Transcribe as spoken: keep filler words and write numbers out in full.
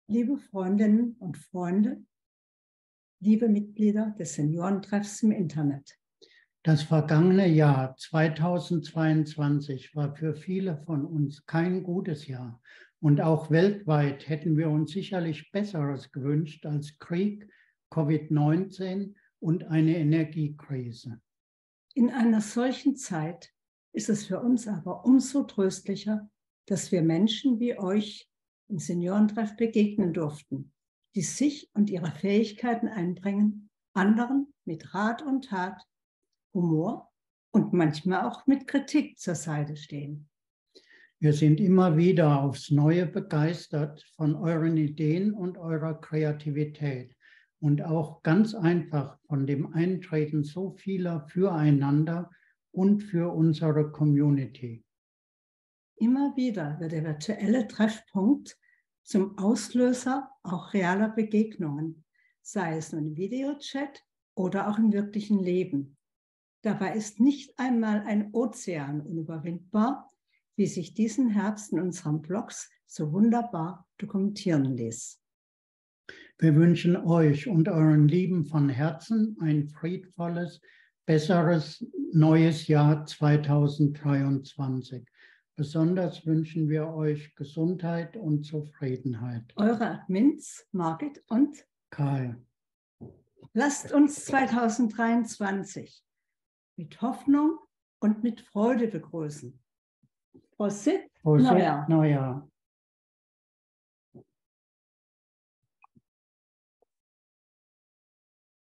Liebe Freundinnen und Freunde, liebe Mitglieder des Seniorentreffs im Internet. Das vergangene Jahr zweitausendzweiundzwanzig war für viele von uns kein gutes Jahr. Und auch weltweit hätten wir uns sicherlich Besseres gewünscht als Krieg, Covid neunzehn und eine Energiekrise. In einer solchen Zeit ist es für uns aber umso tröstlicher, dass wir Menschen wie euch im Seniorentreff begegnen durften, die sich und ihre Fähigkeiten einbringen, anderen mit Rat und Tat, Humor und manchmal auch mit Kritik zur Seite stehen. Wir sind immer wieder aufs Neue begeistert von euren Ideen und eurer Kreativität und auch ganz einfach von dem Eintreten so vieler füreinander und für unsere Community. Immer wieder wird der virtuelle Treffpunkt zum Auslöser auch realer Begegnungen, sei es nun im Videochat oder auch im wirklichen Leben. Dabei ist nicht einmal ein Ozean unüberwindbar, wie sich diesen Herbst in unseren Blogs so wunderbar dokumentieren ließ. Wir wünschen euch und euren Lieben von Herzen ein friedvolles, besseres neues Jahr zweitausenddreiundzwanzig. Besonders wünschen wir euch Gesundheit und Zufriedenheit. Eure Admins, Margit und Kai. Lasst uns zweitausenddreiundzwanzig mit Hoffnung und mit Freude begrüßen. Prosit, Prosit, Neujahr. Neujahr.